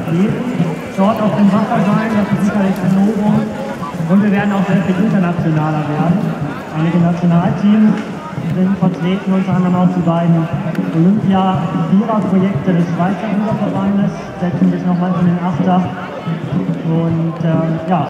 Athleten dort auf dem Wasser sein. Das ist sicherlich ein Novum. Und wir werden auch sehr viel internationaler werden. Einige Nationalteams sind vertreten, unter anderem auch die beiden Olympia-Vierer-Projekte des Schweizer Ruderverbandes, setzen sich nochmal in den Achter. Und ja,